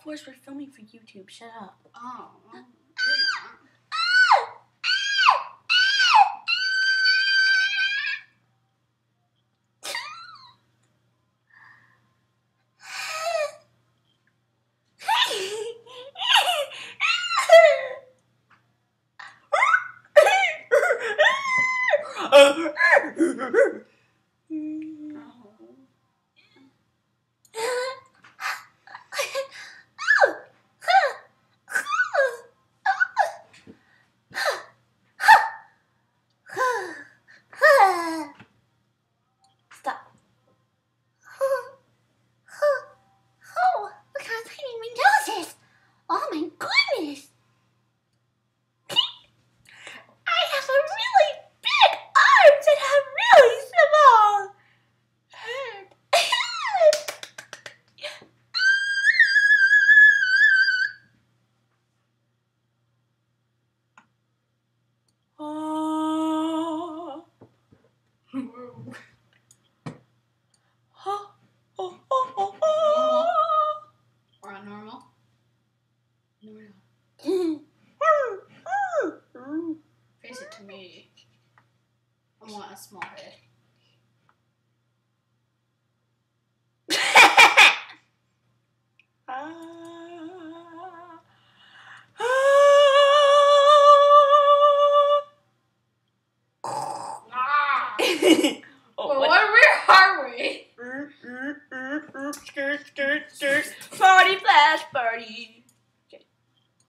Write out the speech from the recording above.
course, we're filming for YouTube. Shut up. Oh. Stop. Oh, look how tiny my nose is. Oh my goodness. I have a really big arms and a really small head. Or on normal? Normal. Face it to me. I want a small head.